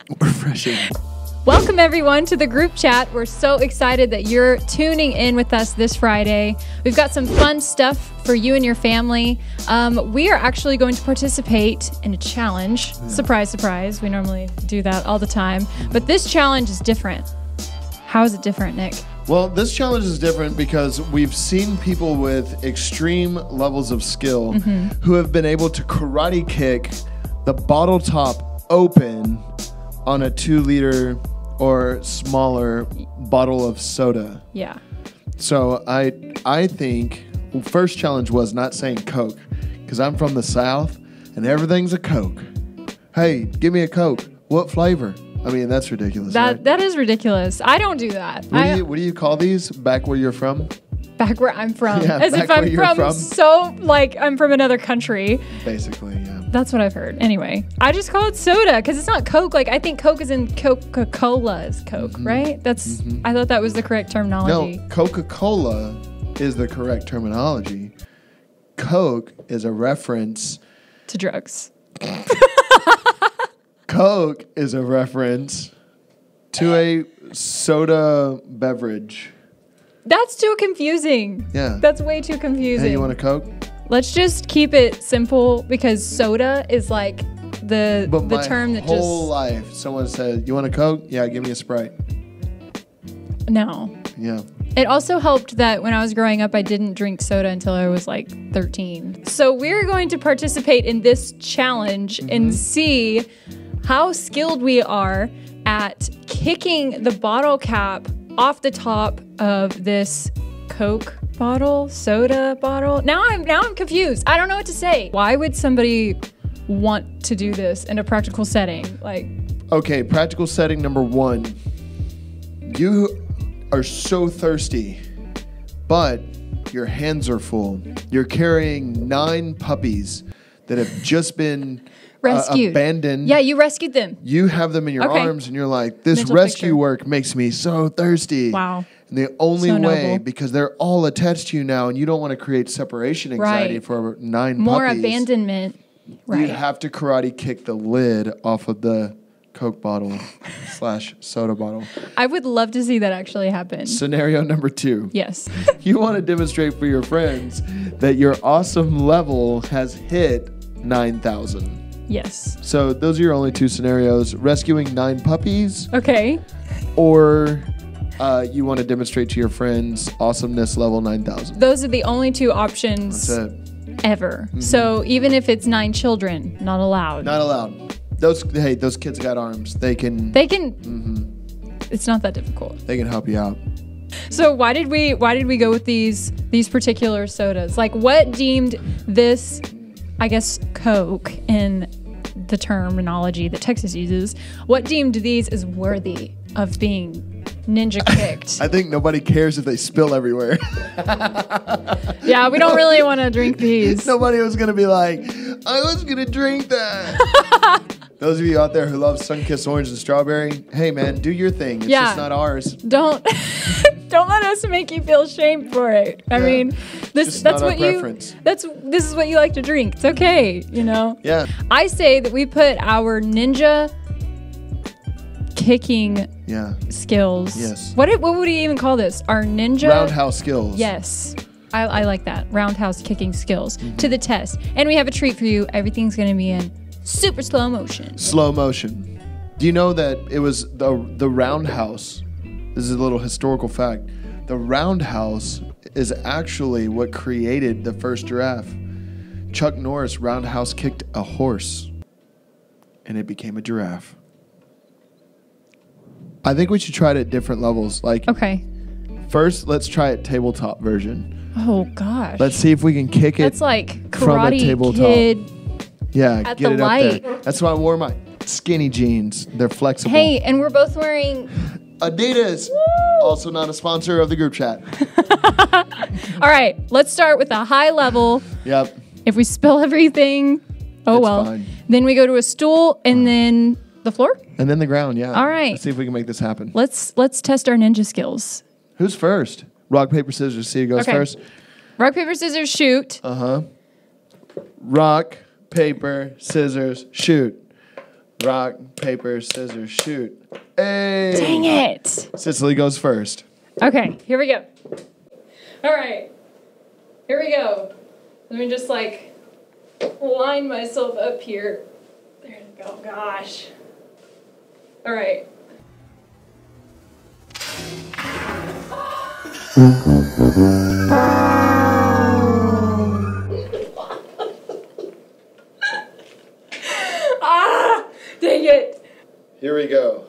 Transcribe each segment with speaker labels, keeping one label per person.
Speaker 1: Refreshing.
Speaker 2: Welcome, everyone, to the group chat. We're so excited that you're tuning in with us this Friday. We've got some fun stuff for you and your family. We are actually going to participate in a challenge. Yeah. Surprise, surprise. We normally do that all the time. But this challenge is different. How is it different, Nick?
Speaker 1: Well, this challenge is different because we've seen people with extreme levels of skill who have been able to karate kick the bottle top open on a 2-liter or smaller bottle of soda.
Speaker 2: Yeah.
Speaker 1: So I think first challenge was not saying Coke, because I'm from the South and everything's a Coke. Hey, give me a Coke. What flavor? I mean, that's ridiculous.
Speaker 2: That is ridiculous. I don't do that.
Speaker 1: What do you call these back where you're from?
Speaker 2: Back where I'm from.
Speaker 1: Yeah,
Speaker 2: as if I'm I'm from another country.
Speaker 1: Basically, yeah.
Speaker 2: That's what I've heard. Anyway, I just call it soda because it's not Coke. Like, I think Coke is in Coca-Cola is Coke, right? That's. I thought that was the correct terminology.
Speaker 1: No, Coca-Cola is the correct terminology. Coke is a reference
Speaker 2: to drugs.
Speaker 1: Coke is a reference to a soda beverage.
Speaker 2: That's too confusing.
Speaker 1: Yeah.
Speaker 2: That's way too confusing.
Speaker 1: Hey, you want a Coke?
Speaker 2: Let's just keep it simple because soda is like the term that just...
Speaker 1: my whole life, someone said, you want a Coke? Yeah, give me a Sprite.
Speaker 2: No.
Speaker 1: Yeah.
Speaker 2: It also helped that when I was growing up, I didn't drink soda until I was like 13. So we're going to participate in this challenge and see how skilled we are at kicking the bottle cap off the top of this Coke bottle, soda bottle. Now I'm confused. I don't know what to say. Why would somebody want to do this in a practical setting? Like,
Speaker 1: okay, practical setting number 1. You are so thirsty, but your hands are full. You're carrying 9 puppies that have just been
Speaker 2: rescued.
Speaker 1: Abandoned.
Speaker 2: Yeah, you rescued them.
Speaker 1: You have them in your arms, and you're like, this
Speaker 2: Mental
Speaker 1: rescue
Speaker 2: picture.
Speaker 1: work makes me so thirsty.
Speaker 2: Wow.
Speaker 1: And the only
Speaker 2: So
Speaker 1: way,
Speaker 2: noble.
Speaker 1: because they're all attached to you now, and you don't want to create separation anxiety for 9
Speaker 2: More
Speaker 1: puppies.
Speaker 2: abandonment. Right.
Speaker 1: You have to karate kick the lid off of the Coke bottle / soda bottle.
Speaker 2: I would love to see that actually happen.
Speaker 1: Scenario number 2.
Speaker 2: Yes.
Speaker 1: You want to demonstrate for your friends that your awesome level has hit 9,000.
Speaker 2: Yes.
Speaker 1: So those are your only 2 scenarios. Rescuing 9 puppies.
Speaker 2: Okay.
Speaker 1: Or you want to demonstrate to your friends awesomeness level 9,000.
Speaker 2: Those are the only 2 options ever. So even if it's 9 children, not allowed.
Speaker 1: Not allowed. Those kids got arms. They can.
Speaker 2: It's not that difficult.
Speaker 1: They can help you out.
Speaker 2: So why did we go with these particular sodas? Like, what deemed this, I guess, Coke in the terminology that Texas uses, what deemed these as worthy of being ninja kicked?
Speaker 1: I think nobody cares if they spill everywhere.
Speaker 2: Yeah, we don't really want to drink these.
Speaker 1: Nobody was going to be like, I was going to drink that. Those of you out there who love Sunkissed orange and strawberry, hey man, do your thing. It's just not ours.
Speaker 2: Don't let us make you feel shame for it. I mean, that's what this is what you like to drink. It's okay, you know?
Speaker 1: Yeah.
Speaker 2: I say that we put our ninja kicking skills.
Speaker 1: Yes.
Speaker 2: What would we even call this? Our ninja
Speaker 1: roundhouse skills.
Speaker 2: Yes. I like that. Roundhouse kicking skills to the test. And we have a treat for you. Everything's going to be in super slow motion.
Speaker 1: Slow motion. Do you know that it was the roundhouse? This is a little historical fact. The roundhouse is actually what created the first giraffe. Chuck Norris roundhouse kicked a horse, and it became a giraffe. I think we should try it at different levels. Like,
Speaker 2: okay.
Speaker 1: First, let's try it tabletop version.
Speaker 2: Oh gosh.
Speaker 1: Let's see if we can kick it.
Speaker 2: That's like
Speaker 1: from the
Speaker 2: Karate
Speaker 1: tabletop.
Speaker 2: Kid.
Speaker 1: Yeah,
Speaker 2: at
Speaker 1: get
Speaker 2: the
Speaker 1: it
Speaker 2: light.
Speaker 1: up there. That's why I wore my skinny jeans. They're flexible.
Speaker 2: Hey, and we're both wearing
Speaker 1: Adidas.
Speaker 2: Woo!
Speaker 1: Also not a sponsor of the group chat.
Speaker 2: All right, let's start with a high level.
Speaker 1: Yep.
Speaker 2: If we spill everything, oh
Speaker 1: it's
Speaker 2: well.
Speaker 1: Fine.
Speaker 2: Then we go to a stool and then the floor.
Speaker 1: And then the ground, yeah.
Speaker 2: All right.
Speaker 1: Let's see if we can make this happen.
Speaker 2: Let's test our ninja skills.
Speaker 1: Who's first? Rock, paper, scissors. See who goes first.
Speaker 2: Rock, paper, scissors, shoot.
Speaker 1: Rock, paper, scissors, shoot. Rock, paper, scissors, shoot. Hey!
Speaker 2: Dang it.
Speaker 1: Cicely goes first.
Speaker 2: Okay, here we go. All right. Here we go. Let me just like line myself up here. There we go. Gosh. All right. Ah! Dang it.
Speaker 1: Here we go.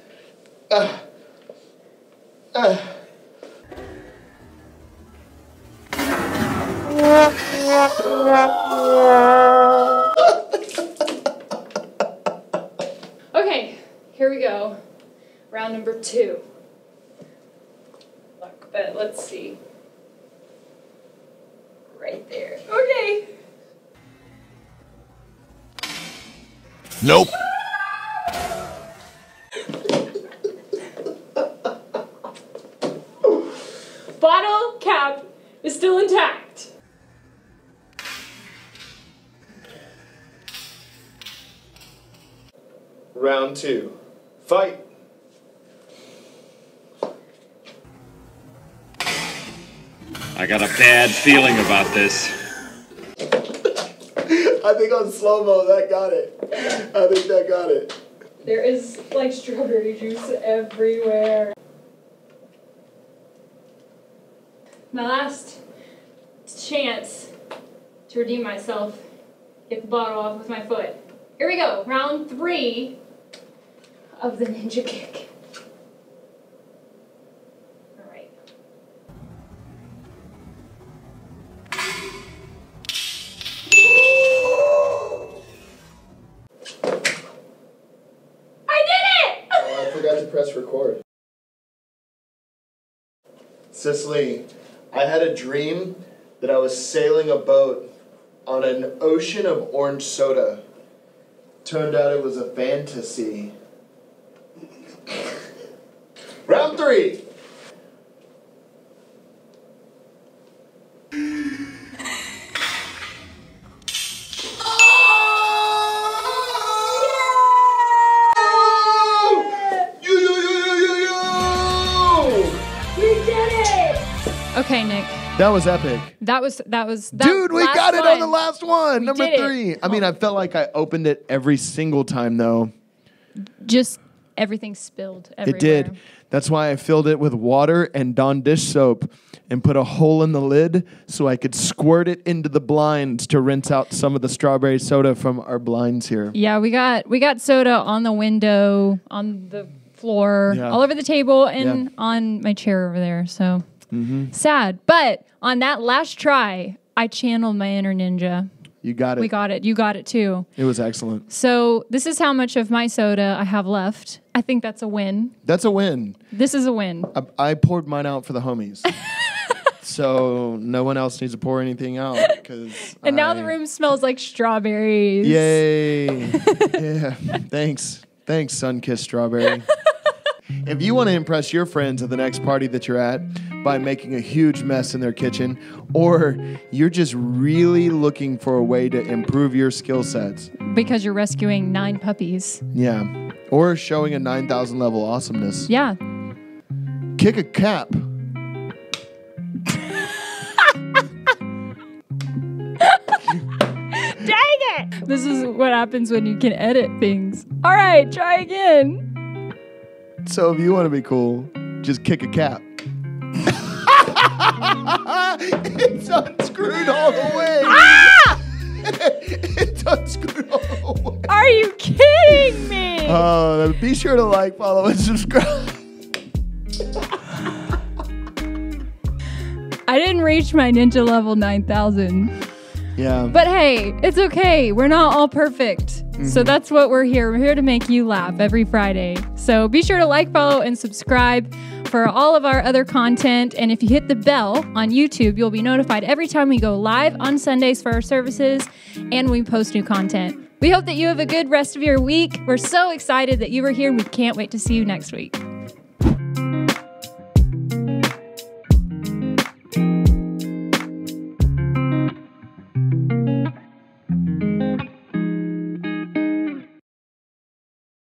Speaker 2: Okay, here we go. Round number 2. Look, but let's see. Right there. Okay.
Speaker 3: Nope.
Speaker 2: Bottle cap is still intact.
Speaker 1: Round 2. Fight.
Speaker 3: I got a bad feeling about this.
Speaker 1: I think on slow-mo that got it. I think that got it.
Speaker 2: There is like strawberry juice everywhere. My last chance to redeem myself. Get the bottle off with my foot. Here we go. Round 3 of the ninja kick. All right. I did it!
Speaker 1: Oh, I forgot to press record. Cicely, I had a dream that I was sailing a boat on an ocean of orange soda. Turned out it was a fantasy. Round 3.
Speaker 2: Okay, Nick.
Speaker 1: That was epic.
Speaker 2: That was
Speaker 1: Dude, we got it on the
Speaker 2: one.
Speaker 1: last one.
Speaker 2: We
Speaker 1: Number
Speaker 2: did it.
Speaker 1: 3. I mean, I felt like I opened it every single time, though.
Speaker 2: Just everything spilled everywhere.
Speaker 1: It did. That's why I filled it with water and Dawn dish soap and put a hole in the lid so I could squirt it into the blinds to rinse out some of the strawberry soda from our blinds here.
Speaker 2: Yeah, we got soda on the window, on the floor,
Speaker 1: Yeah.
Speaker 2: all over the table, and
Speaker 1: Yeah.
Speaker 2: on my chair over there. So sad. But on that last try, I channeled my inner ninja.
Speaker 1: You got it.
Speaker 2: We got it. You got it too.
Speaker 1: It was excellent.
Speaker 2: So this is how much of my soda I have left. I think that's a win.
Speaker 1: That's a win.
Speaker 2: This is a win.
Speaker 1: I poured mine out for the homies. So no one else needs to pour anything out.
Speaker 2: And now the room smells like strawberries.
Speaker 1: Yay. Yeah. Thanks, Sunkissed Strawberry. If you want to impress your friends at the next party that you're at by making a huge mess in their kitchen, or you're just really looking for a way to improve your skill sets.
Speaker 2: Because you're rescuing 9 puppies.
Speaker 1: Yeah. Or showing a 9,000 level awesomeness.
Speaker 2: Yeah.
Speaker 1: Kick a cap.
Speaker 2: Dang it! This is what happens when you can edit things. All right, try again.
Speaker 1: So if you want to be cool, just kick a cap. It's unscrewed all the way.
Speaker 2: Ah!
Speaker 1: It's unscrewed all the way.
Speaker 2: Are you kidding me?
Speaker 1: Be sure to like, follow, and subscribe.
Speaker 2: I didn't reach my ninja level 9,000.
Speaker 1: Yeah.
Speaker 2: But hey, it's okay. We're not all perfect. So that's what we're here. We're here to make you laugh every Friday. So be sure to like, follow, and subscribe for all of our other content. And if you hit the bell on YouTube, you'll be notified every time we go live on Sundays for our services and we post new content. We hope that you have a good rest of your week. We're so excited that you were here and we can't wait to see you next week.